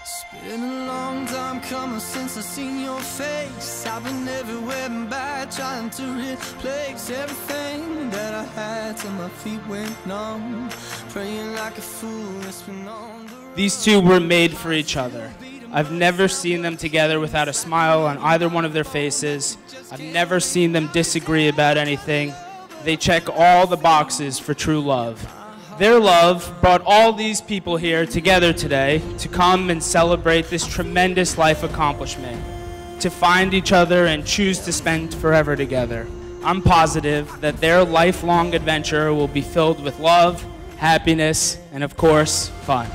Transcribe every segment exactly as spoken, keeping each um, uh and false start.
It's been a long time coming since I seen your face. I've been everywhere and back, trying to replace everything that I had till my feet went numb. Praying like a fool, it's been on the road. These two were made for each other. I've never seen them together without a smile on either one of their faces. I've never seen them disagree about anything. They check all the boxes for true love. Their love brought all these people here together today to come and celebrate this tremendous life accomplishment, to find each other and choose to spend forever together. I'm positive that their lifelong adventure will be filled with love, happiness, and of course, fun.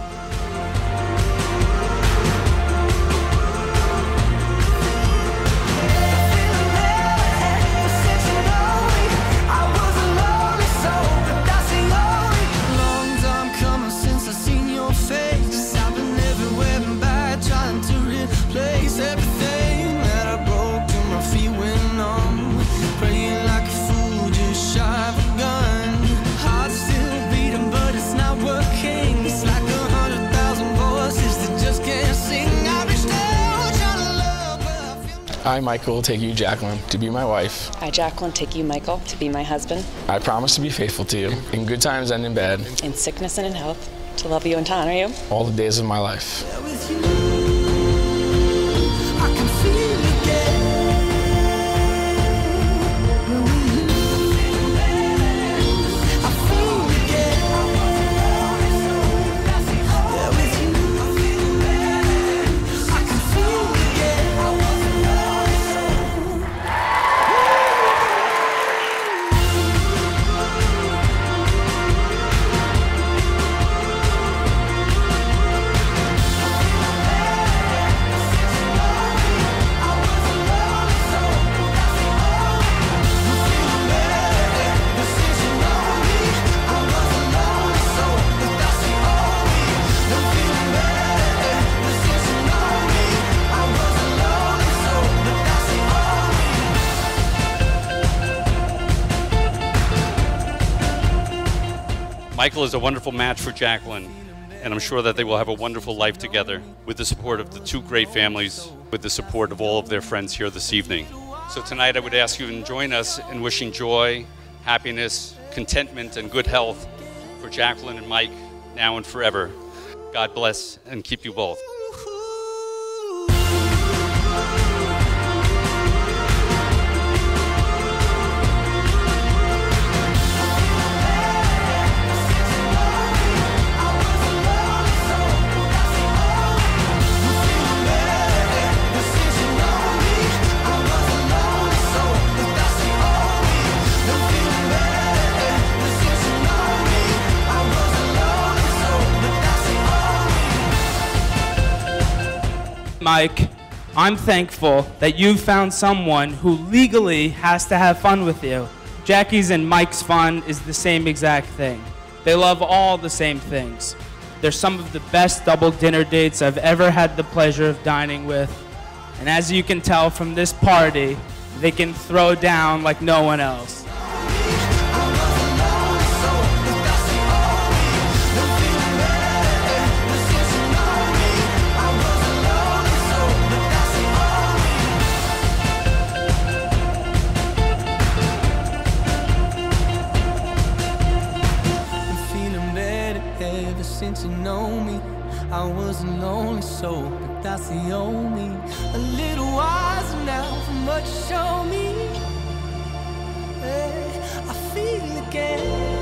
I, Michael, take you, Jacqueline, to be my wife. I, Jacqueline, take you, Michael, to be my husband. I promise to be faithful to you, in good times and in bad. In sickness and in health, to love you and to honor you. All the days of my life. Michael is a wonderful match for Jacqueline, and I'm sure that they will have a wonderful life together with the support of the two great families, with the support of all of their friends here this evening. So tonight I would ask you to join us in wishing joy, happiness, contentment, and good health for Jacqueline and Mike now and forever. God bless and keep you both. Mike, I'm thankful that you found someone who legally has to have fun with you. Jackie's and Mike's fun is the same exact thing. They love all the same things. They're some of the best double dinner dates I've ever had the pleasure of dining with. And as you can tell from this party, they can throw down like no one else. Since you know me, I was a lonely soul, but that's the only. A little wiser now from what you show me. Hey, I feel again.